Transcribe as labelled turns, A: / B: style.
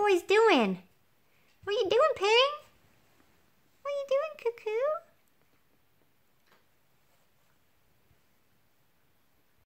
A: boys doing? What are you doing, Ping? What are you doing, Cuckoo?